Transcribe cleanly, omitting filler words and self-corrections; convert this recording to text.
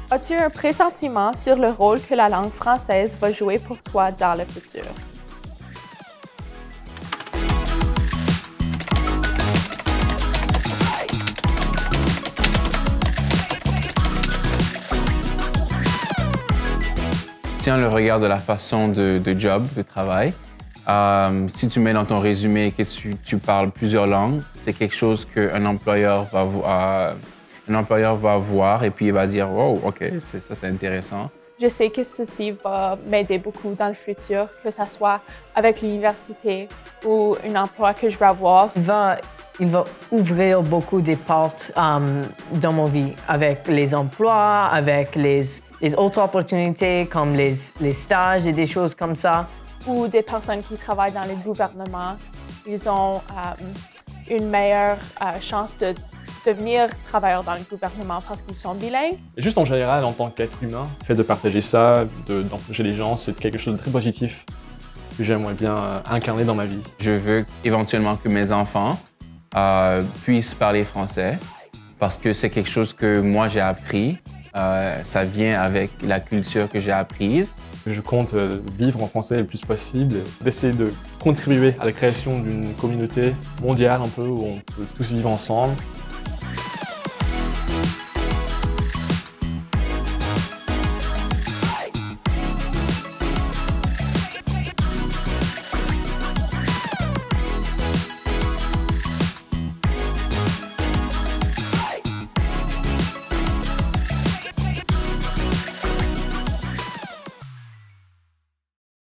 As-tu un pressentiment sur le rôle que la langue française va jouer pour toi dans le futur? Si on le regarde de la façon de job, de travail, si tu mets dans ton résumé que tu parles plusieurs langues, c'est quelque chose qu'un employeur va voir et puis il va dire « Wow, OK, ça c'est intéressant ». Je sais que ceci va m'aider beaucoup dans le futur, que ce soit avec l'université ou un emploi que je vais avoir. Il va ouvrir beaucoup de portes dans ma vie, avec les emplois, avec les autres opportunités comme les stages et des choses comme ça. Ou des personnes qui travaillent dans le gouvernement, ils ont une meilleure chance de devenir travailleurs dans le gouvernement parce qu'ils sont bilingues. Et juste en général, en tant qu'être humain, le fait de partager ça, d'encourager les gens, c'est quelque chose de très positif que j'aimerais bien incarner dans ma vie. Je veux éventuellement que mes enfants puissent parler français parce que c'est quelque chose que moi j'ai appris. Ça vient avec la culture que j'ai apprise. Je compte vivre en français le plus possible, d'essayer de contribuer à la création d'une communauté mondiale un peu où on peut tous vivre ensemble.